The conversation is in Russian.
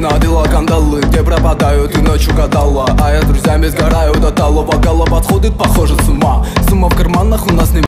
надела кандалы, где пропадают и ночью гадала. А я с друзьями сгораю до талого, голова подходит, похоже, с ума. Сумма в карманах у нас не